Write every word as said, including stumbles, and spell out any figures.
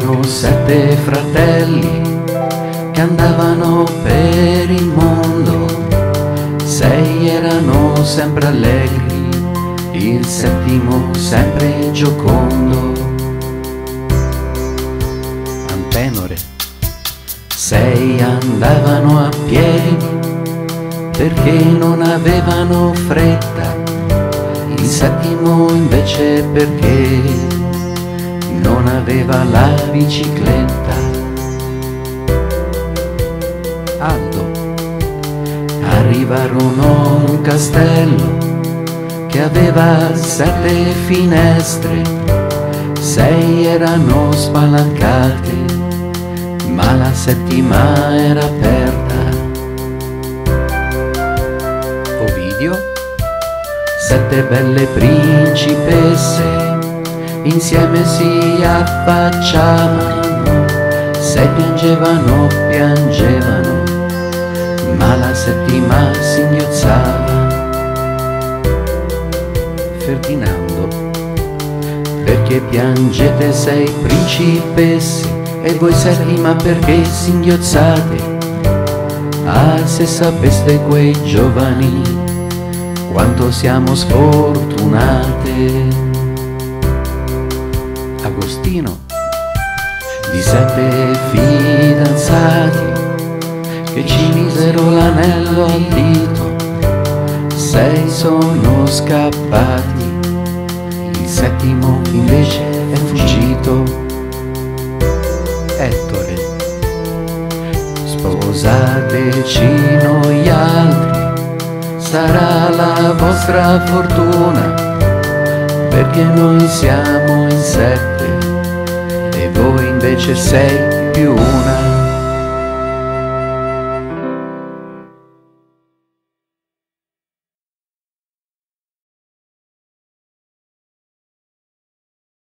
Erano sette fratelli che andavano per il mondo, sei erano sempre allegri, il settimo sempre giocondo. Antenore. Sei andavano a piedi perché non avevano fretta, il settimo invece perché non aveva la bicicletta. Aldo. Arrivarono a un castello che aveva sette finestre, sei erano spalancate, ma la settima era aperta. Ovidio. Sette belle principesse insieme si affacciavano, sei piangevano, piangevano, ma la settima singhiozzava. Ferdinando. Perché piangete sei principesse e voi settima perché singhiozzate? Ah, se sapeste quei giovani quanto siamo sfortunate. Agostino. Di sette fidanzati che ci misero l'anello al dito, sei sono scappati, il settimo invece è fuggito. Ettore. Sposateci noi altri, sarà la vostra fortuna, perché noi siamo in sette e voi invece sei più una.